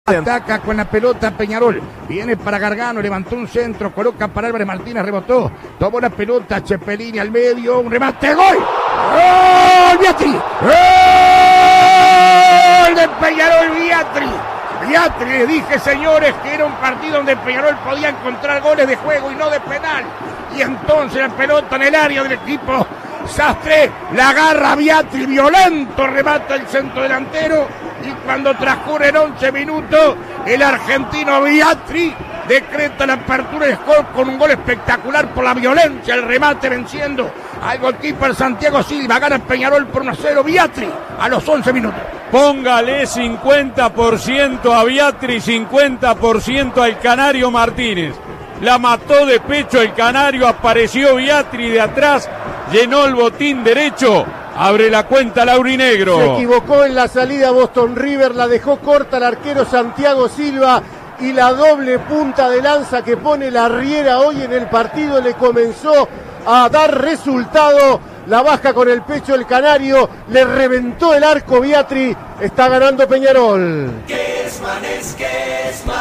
Ataca con la pelota Peñarol. Viene para Gargano, levantó un centro, coloca para Álvarez Martínez, rebotó. Tomó la pelota, Chepelini al medio, un remate, ¡gol! ¡Gol! ¡Viatri! ¡Gol de Peñarol, Viatri! Viatri, les dije, señores, que era un partido donde Peñarol podía encontrar goles de juego y no de penal. Y entonces la pelota en el área del equipo Sastre, la agarra Viatri, violento remata el centro delantero, y cuando transcurren 11 minutos, el argentino Viatri decreta la apertura del score con un gol espectacular por la violencia, el remate venciendo al goalkeeper Santiago Silva. Gana Peñarol por 1-0, Viatri a los 11 minutos. Póngale 50% a Viatri, 50% al Canario Martínez. La mató de pecho el Canario, apareció Viatri de atrás, llenó el botín derecho, abre la cuenta Laurinegro. Se equivocó en la salida Boston River, la dejó corta el arquero Santiago Silva, y la doble punta de lanza que pone la Riera hoy en el partido le comenzó a dar resultado. La baja con el pecho el Canario, le reventó el arco Viatri, está ganando Peñarol. Kesman es Kesman.